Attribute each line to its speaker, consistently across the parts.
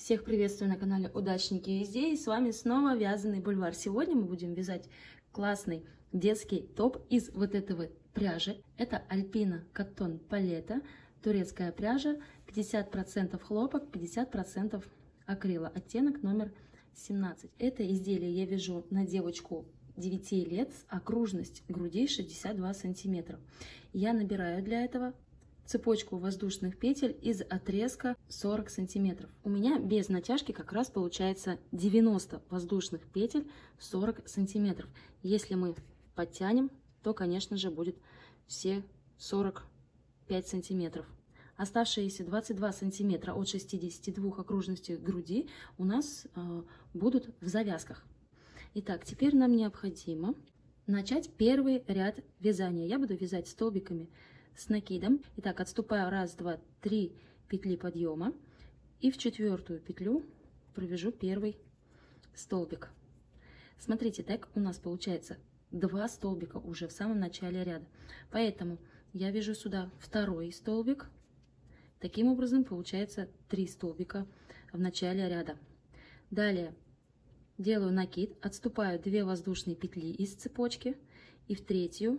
Speaker 1: Всех приветствую на канале Удачники везде, и с вами снова Вязаный бульвар. Сегодня мы будем вязать классный детский топ из вот этой вот пряжи. Это Альпина Коттон Палета, турецкая пряжа, 50% хлопок, 50% акрила, оттенок номер 17. Это изделие я вяжу на девочку 9 лет, окружность груди 62 сантиметра. Я набираю для этого цепочку воздушных петель из отрезка 40 сантиметров. У меня без натяжки как раз получается 90 воздушных петель 40 сантиметров. Если мы подтянем, то, конечно же, будет все 45 сантиметров. Оставшиеся 22 сантиметра от 62 окружностей груди у нас будут в завязках. Итак, теперь нам необходимо начать первый ряд вязания. Я буду вязать столбиками с накидом. Итак, отступаю 1, 2, 3 петли подъема и в 4-ю петлю провяжу первый столбик. Смотрите, так у нас получается 2 столбика уже в самом начале ряда. Поэтому я вяжу сюда 2-й столбик. Таким образом получается 3 столбика в начале ряда. Далее делаю накид, отступаю 2 воздушные петли из цепочки и в 3-ю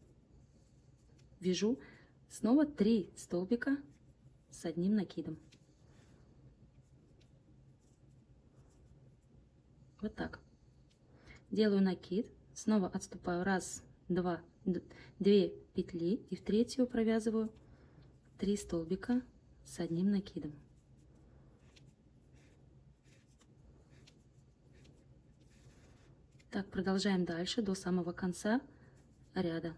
Speaker 1: вяжу снова 3 столбика с одним накидом. Вот так. Делаю накид, снова отступаю 1, 2 петли и в 3-ю провязываю 3 столбика с одним накидом. Так, продолжаем дальше до самого конца ряда.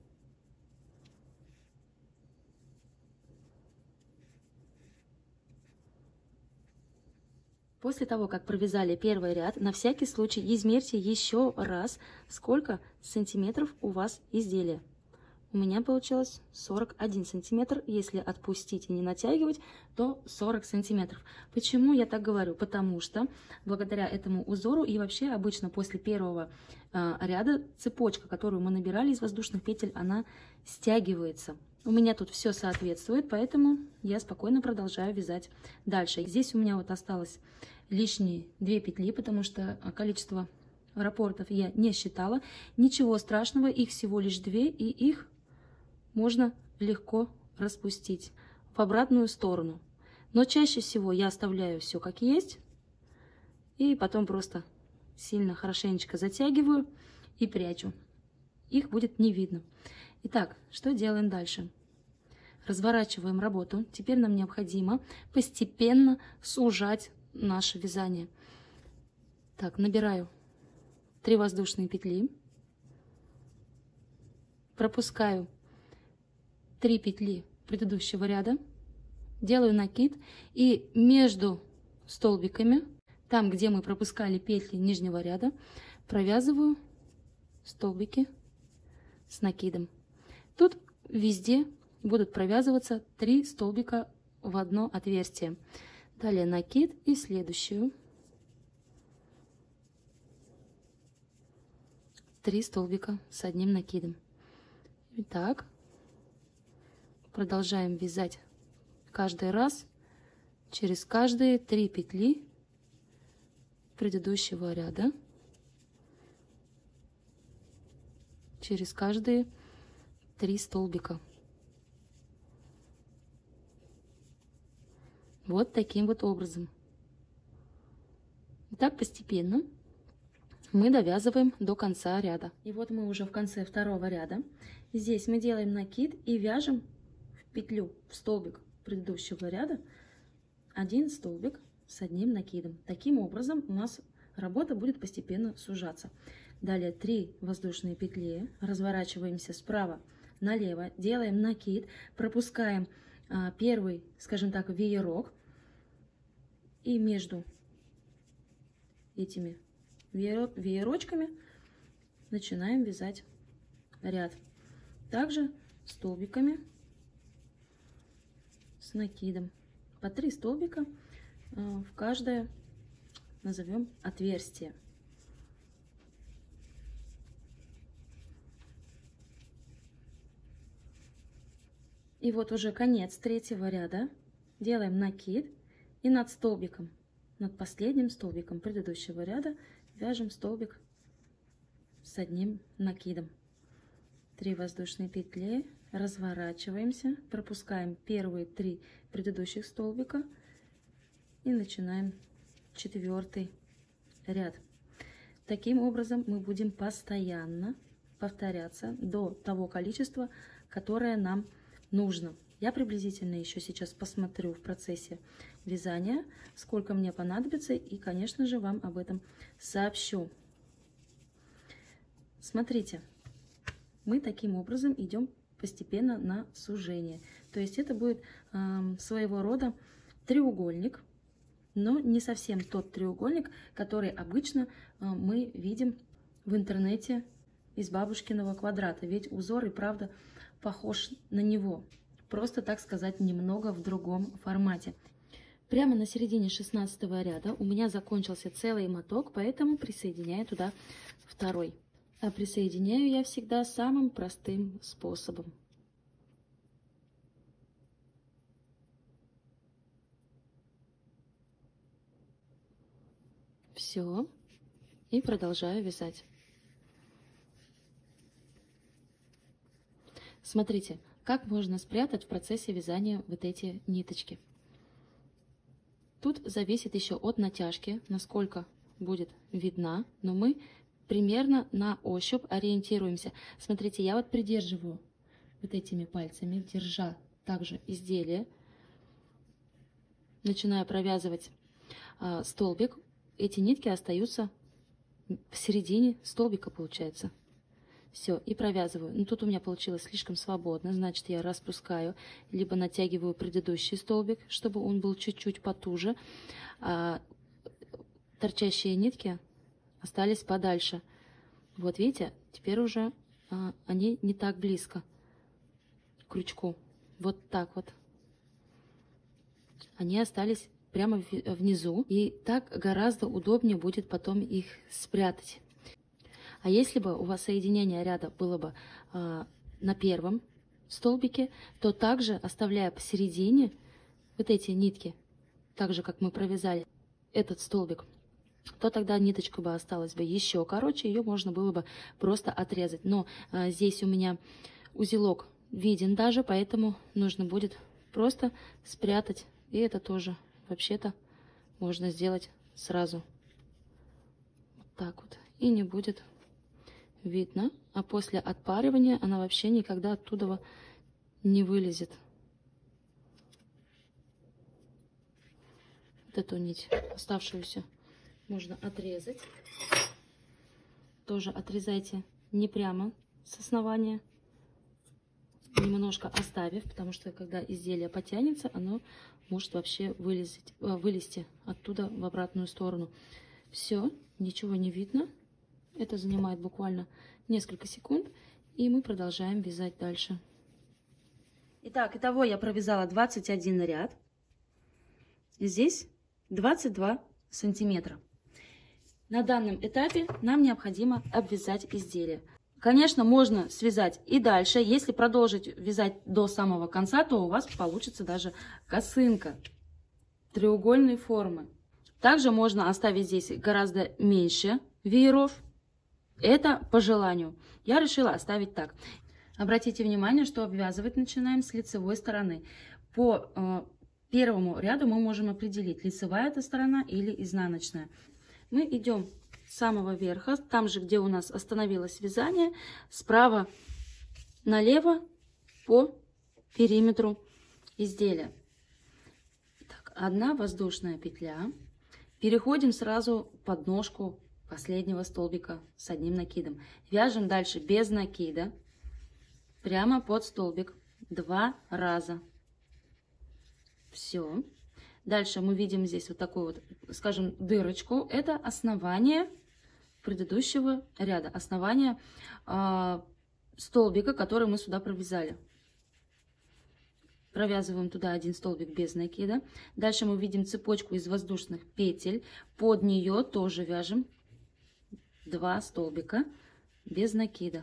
Speaker 1: После того, как провязали первый ряд, на всякий случай измерьте еще раз, сколько сантиметров у вас изделие. У меня получилось 41 сантиметр. Если отпустить и не натягивать, то 40 сантиметров. Почему я так говорю? Потому что благодаря этому узору и вообще обычно после первого ряда цепочка, которую мы набирали из воздушных петель, она стягивается. У меня тут все соответствует, поэтому я спокойно продолжаю вязать дальше. Здесь у меня вот осталось лишние 2 петли, потому что количество раппортов я не считала. Ничего страшного, их всего лишь 2, и их можно легко распустить в обратную сторону. Но чаще всего я оставляю все как есть, и потом просто сильно хорошенечко затягиваю и прячу. Их будет не видно. Итак, что делаем дальше? Разворачиваем работу. Теперь нам необходимо постепенно сужать наше вязание. Так, набираю 3 воздушные петли, пропускаю 3 петли предыдущего ряда, делаю накид и между столбиками, там, где мы пропускали петли нижнего ряда, провязываю столбики с накидом. Тут везде будут провязываться 3 столбика в одно отверстие. Далее накид и следующую 3 столбика с одним накидом. Итак, продолжаем вязать каждый раз через каждые 3 петли предыдущего ряда, через каждые 3 столбика. Вот таким вот образом. И так постепенно мы довязываем до конца ряда. И вот мы уже в конце 2-го ряда. Здесь мы делаем накид и вяжем в петлю, в столбик предыдущего ряда 1 столбик с одним накидом. Таким образом у нас работа будет постепенно сужаться. Далее 3 воздушные петли, разворачиваемся справа налево, делаем накид, пропускаем первый, скажем так, веерок, и между этими веерочками начинаем вязать ряд. Также столбиками с накидом. По 3 столбика в каждое, назовем, отверстие. И вот уже конец 3-го ряда. Делаем накид и над столбиком над последним столбиком предыдущего ряда вяжем столбик с одним накидом. 3 воздушные петли, разворачиваемся, пропускаем первые 3 предыдущих столбика и начинаем 4-й ряд. Таким образом мы будем постоянно повторяться до того количества, которое нам нужно. Я приблизительно еще сейчас посмотрю в процессе вязания, сколько мне понадобится, и, конечно же, вам об этом сообщу. Смотрите, мы таким образом идем постепенно на сужение. То есть это будет своего рода треугольник, но не совсем тот треугольник, который обычно мы видим в интернете из бабушкиного квадрата. Ведь узор и правда похож на него. Просто, так сказать, немного в другом формате. Прямо на середине 16-го ряда у меня закончился целый моток, поэтому присоединяю туда второй. А присоединяю я всегда самым простым способом. Все. И продолжаю вязать. Смотрите, как можно спрятать в процессе вязания вот эти ниточки. Тут зависит еще от натяжки, насколько будет видна, но мы примерно на ощупь ориентируемся. Смотрите, я вот придерживаю вот этими пальцами, держа также изделие, начинаю провязывать столбик. Эти нитки остаются в середине столбика, получается. Все, и провязываю. Но тут у меня получилось слишком свободно, значит, я распускаю, либо натягиваю предыдущий столбик, чтобы он был чуть-чуть потуже. Торчащие нитки остались подальше. Вот видите, теперь уже они не так близко к крючку. Вот так вот. Они остались прямо внизу, и так гораздо удобнее будет потом их спрятать. А если бы у вас соединение ряда было бы на первом столбике, то также, оставляя посередине вот эти нитки, так же, как мы провязали этот столбик, то тогда ниточка бы осталась бы еще короче, ее можно было бы просто отрезать. Но здесь у меня узелок виден даже, поэтому нужно будет просто спрятать. И это тоже вообще-то можно сделать сразу. Вот так вот. И не будет видно, а после отпаривания она вообще никогда оттуда не вылезет. Вот эту нить оставшуюся можно отрезать. Тоже отрезайте не прямо с основания, немножко оставив, потому что когда изделие потянется, оно может вообще вылезти оттуда в обратную сторону. Все, ничего не видно. Это занимает буквально несколько секунд, и мы продолжаем вязать дальше. Итак, итого я провязала 21 ряд. Здесь 22 сантиметра. На данном этапе нам необходимо обвязать изделие. Конечно, можно связать и дальше. Если продолжить вязать до самого конца, то у вас получится даже косынка треугольной формы. Также можно оставить здесь гораздо меньше вееров. Это по желанию. Я решила оставить так. Обратите внимание, что обвязывать начинаем с лицевой стороны. По первому ряду мы можем определить, лицевая эта сторона или изнаночная. Мы идем с самого верха, там же, где у нас остановилось вязание, справа налево по периметру изделия. Так, 1 воздушная петля. Переходим сразу под ножку последнего столбика с одним накидом. Вяжем дальше без накида, прямо под столбик 2 раза. Все. Дальше мы видим здесь вот такую вот, скажем, дырочку. Это основание предыдущего ряда, основание столбика, который мы сюда провязали. Провязываем туда 1 столбик без накида. Дальше мы видим цепочку из воздушных петель. Под нее тоже вяжем 2 столбика без накида.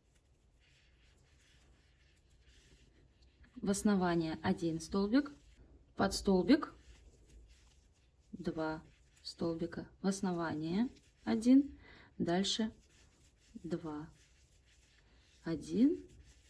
Speaker 1: В основание 1 столбик, под столбик 2 столбика в основание 1, дальше 2, 1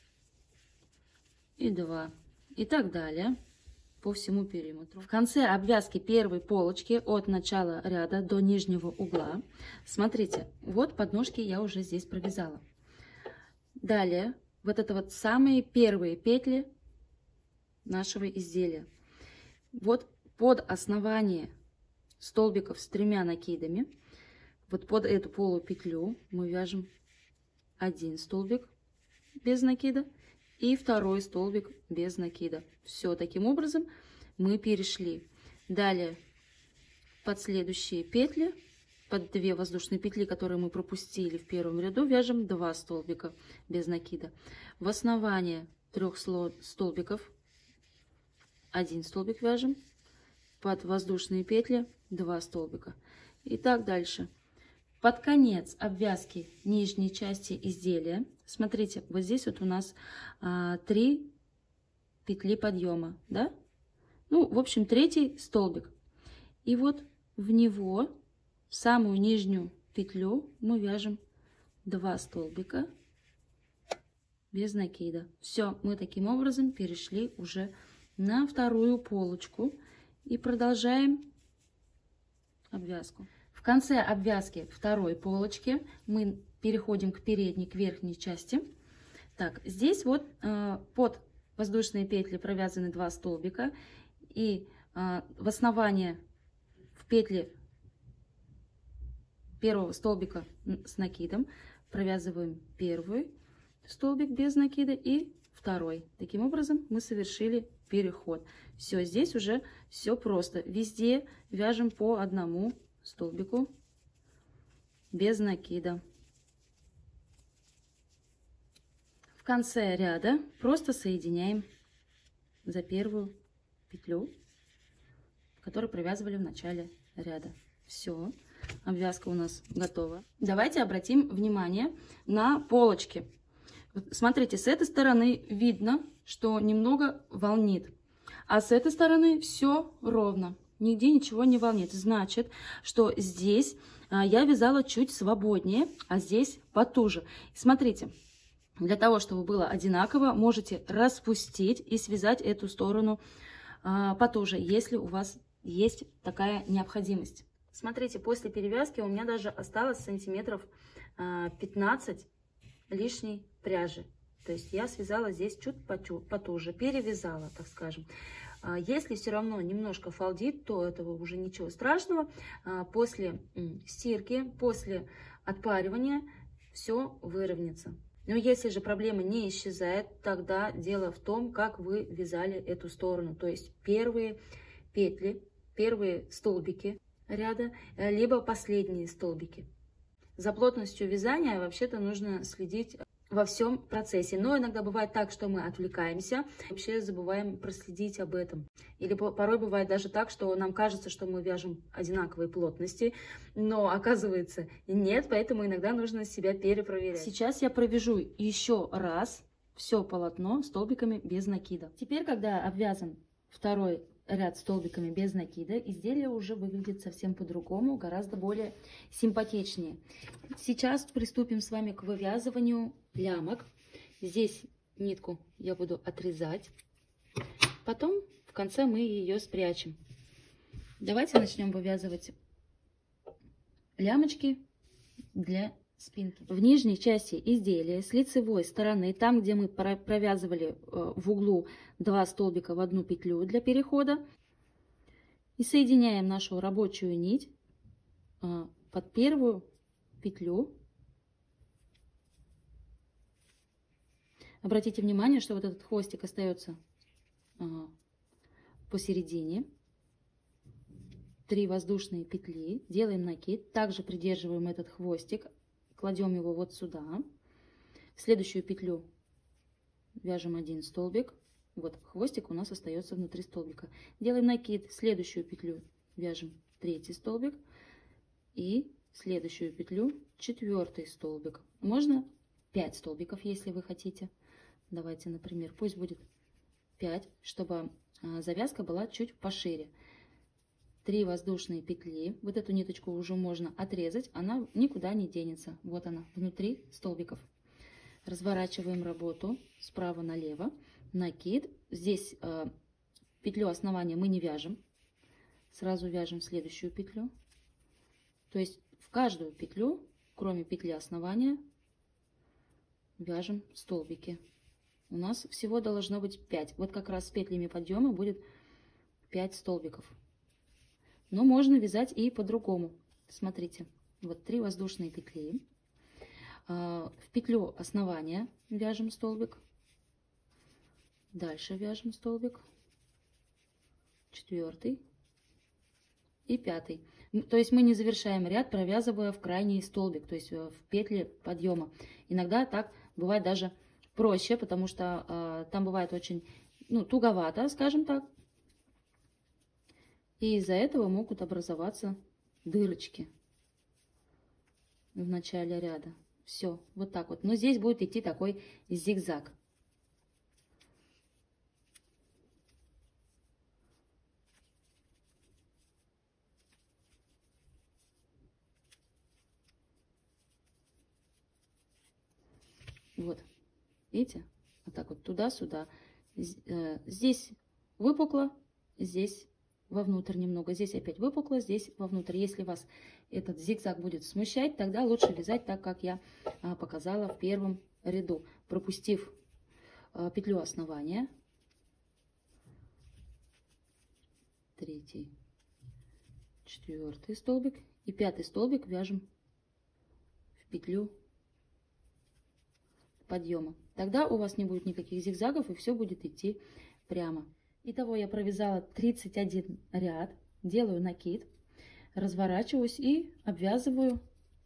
Speaker 1: и 2 и так далее по всему периметру. В конце обвязки первой полочки от начала ряда до нижнего угла, смотрите, вот подножки я уже здесь провязала. Далее вот это вот самые первые петли нашего изделия. Вот под основание столбиков с 3 накидами, вот под эту полупетлю мы вяжем 1 столбик без накида и 2 столбик без накида. Все, таким образом мы перешли. Далее под следующие петли, под 2 воздушные петли, которые мы пропустили в первом ряду, вяжем 2 столбика без накида. В основание 3 столбиков 1 столбик вяжем, под воздушные петли 2 столбика и так дальше. Под конец обвязки нижней части изделия, смотрите, вот здесь вот у нас 3 петли подъема, да? Ну, в общем, 3 столбик. И вот в него, в самую нижнюю петлю, мы вяжем 2 столбика без накида. Все, мы таким образом перешли уже на вторую полочку и продолжаем обвязку. В конце обвязки второй полочки мы переходим к передней, к верхней части. Так, здесь вот под воздушные петли провязаны 2 столбика, и в основание в петли первого столбика с накидом провязываем первый столбик без накида и второй. Таким образом мы совершили переход. Все, здесь уже все просто. Везде вяжем по 1 столбику без накида. В конце ряда просто соединяем за первую петлю, которую провязывали в начале ряда. Все, обвязка у нас готова. Давайте обратим внимание на полочки. Смотрите, с этой стороны видно, что немного волнит, а с этой стороны все ровно, нигде ничего не волнит. Значит, что здесь я вязала чуть свободнее, а здесь потуже. Смотрите, для того, чтобы было одинаково, можете распустить и связать эту сторону потуже, если у вас есть такая необходимость. Смотрите, после перевязки у меня даже осталось сантиметров 15 лишней пряжи. То есть я связала здесь чуть потуже, перевязала, так скажем. Если все равно немножко фалдит, то этого уже ничего страшного. После стирки, после отпаривания все выровняется. Но если же проблема не исчезает, тогда дело в том, как вы вязали эту сторону. То есть первые петли, первые столбики ряда, либо последние столбики. За плотностью вязания вообще-то нужно следить во всем процессе. Но иногда бывает так, что мы отвлекаемся, вообще забываем проследить об этом. Или порой бывает даже так, что нам кажется, что мы вяжем одинаковой плотности, но оказывается нет, поэтому иногда нужно себя перепроверять. Сейчас я провяжу еще раз все полотно столбиками без накида. Теперь, когда обвязан второй ряд столбиками без накида, изделие уже выглядит совсем по-другому, гораздо более симпатичнее. Сейчас приступим с вами к вывязыванию лямок. Здесь нитку я буду отрезать, потом в конце мы ее спрячем. Давайте начнем вывязывать лямочки для спинки. В нижней части изделия с лицевой стороны, там, где мы провязывали в углу 2 столбика в 1 петлю для перехода, и соединяем нашу рабочую нить под первую петлю. Обратите внимание, что вот этот хвостик остается посередине. 3 воздушные петли, делаем накид, также придерживаем этот хвостик, кладем его вот сюда. В следующую петлю вяжем 1 столбик. Вот хвостик у нас остается внутри столбика. Делаем накид, следующую петлю вяжем 3 столбик и следующую петлю 4 столбик. Можно 5 столбиков, если вы хотите. Давайте, например, пусть будет 5, чтобы завязка была чуть пошире. 3 воздушные петли. Вот эту ниточку уже можно отрезать, она никуда не денется. Вот она, внутри столбиков. Разворачиваем работу справа налево. Накид. Здесь петлю основания мы не вяжем. Сразу вяжем следующую петлю. То есть в каждую петлю, кроме петли основания, вяжем столбики. У нас всего должно быть 5. Вот как раз с петлями подъема будет 5 столбиков. Но можно вязать и по-другому. Смотрите, вот 3 воздушные петли. В петлю основания вяжем столбик. Дальше вяжем столбик. 4 и 5. То есть мы не завершаем ряд, провязывая в крайний столбик, то есть в петли подъема. Иногда так бывает даже проще, потому что там бывает очень туговато, скажем так. И из-за этого могут образоваться дырочки в начале ряда. Все, вот так вот. Но здесь будет идти такой зигзаг. Вот, видите? Вот так вот туда-сюда. Здесь выпукло, здесь вовнутрь немного. Здесь опять выпукло, здесь вовнутрь. Если вас этот зигзаг будет смущать, тогда лучше вязать так, как я показала в первом ряду. Пропустив петлю основания. 3, 4 столбик. И 5 столбик вяжем в петлю подъема. Тогда у вас не будет никаких зигзагов и все будет идти прямо. Итого я провязала 31 ряд, делаю накид, разворачиваюсь и обвязываю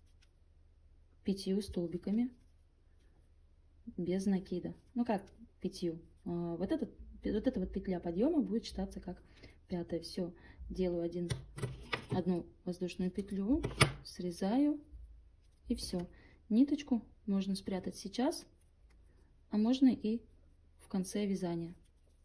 Speaker 1: 5 столбиками без накида. Ну как 5? Вот эта вот петля подъема будет считаться как 5. Все, делаю одну воздушную петлю, срезаю и все. Ниточку можно спрятать сейчас, а можно и в конце вязания.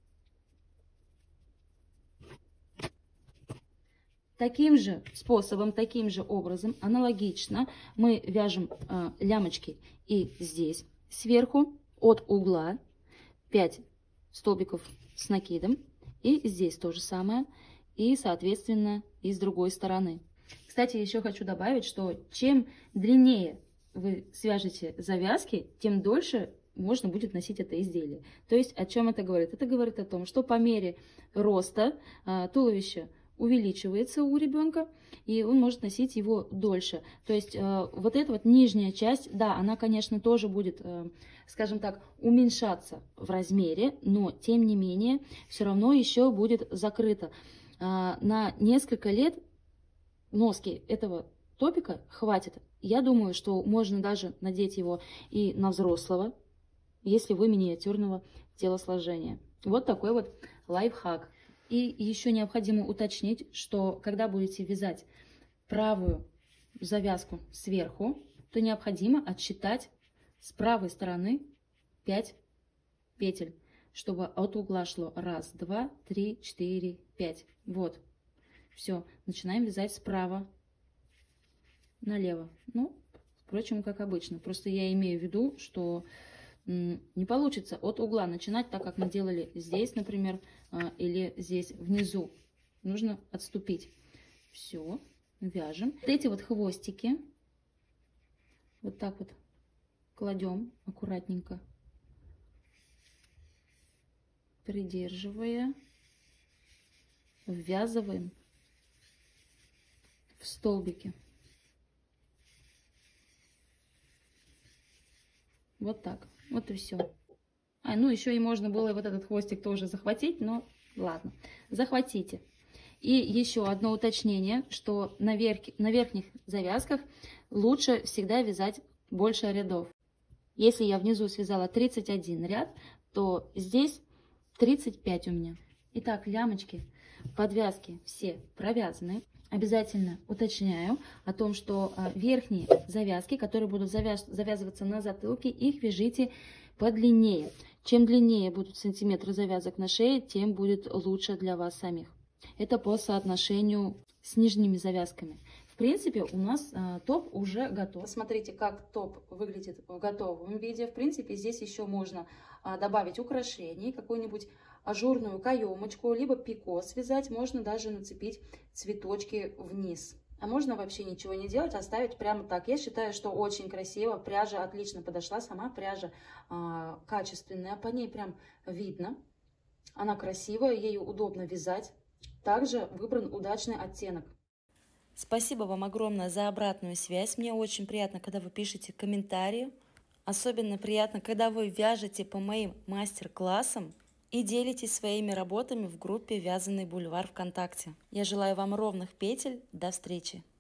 Speaker 1: Таким же способом, таким же образом, аналогично мы вяжем лямочки и здесь сверху от угла 5 столбиков с накидом, и здесь то же самое, и соответственно и с другой стороны. Кстати, еще хочу добавить, что чем длиннее вы свяжете завязки, тем дольше можно будет носить это изделие. То есть о чем это говорит? Это говорит о том, что по мере роста туловища увеличивается у ребенка, и он может носить его дольше. То есть вот эта вот нижняя часть, да, она, конечно, тоже будет, скажем так, уменьшаться в размере, но тем не менее все равно еще будет закрыта. На несколько лет носки этого топика хватит. Я думаю, что можно даже надеть его и на взрослого, если вы миниатюрного телосложения. Вот такой вот лайфхак. И еще необходимо уточнить, что когда будете вязать правую завязку сверху, то необходимо отсчитать с правой стороны 5 петель, чтобы от угла шло 1, 2, 3, 4, 5. Вот. Все. Начинаем вязать справа налево. Ну, впрочем, как обычно. Просто я имею в виду, что не получится от угла начинать, так как мы делали здесь, например, или здесь внизу. Нужно отступить. Все, вяжем. Вот эти вот хвостики вот так вот кладем аккуратненько, придерживая, ввязываем в столбики. Вот так. Вот и все. Ну еще и можно было вот этот хвостик тоже захватить, но ладно. Захватите. И еще одно уточнение, что на верхних завязках лучше всегда вязать больше рядов. Если я внизу связала 31 ряд, то здесь 35 у меня. Итак, лямочки, подвязки все провязаны. Обязательно уточняю о том, что верхние завязки, которые будут завязываться на затылке, их вяжите подлиннее. Чем длиннее будут сантиметры завязок на шее, тем будет лучше для вас самих. Это по соотношению с нижними завязками. В принципе, у нас топ уже готов. Посмотрите, как топ выглядит в готовом виде. В принципе, здесь еще можно добавить украшений, какую-нибудь ажурную каемочку, либо пико связать. Можно даже нацепить цветочки вниз. А можно вообще ничего не делать, оставить прямо так. Я считаю, что очень красиво. Пряжа отлично подошла. Сама пряжа качественная. По ней прям видно. Она красивая, ею удобно вязать. Также выбран удачный оттенок. Спасибо вам огромное за обратную связь. Мне очень приятно, когда вы пишете комментарии. Особенно приятно, когда вы вяжете по моим мастер-классам и делитесь своими работами в группе «Вязаный бульвар» ВКонтакте. Я желаю вам ровных петель. До встречи!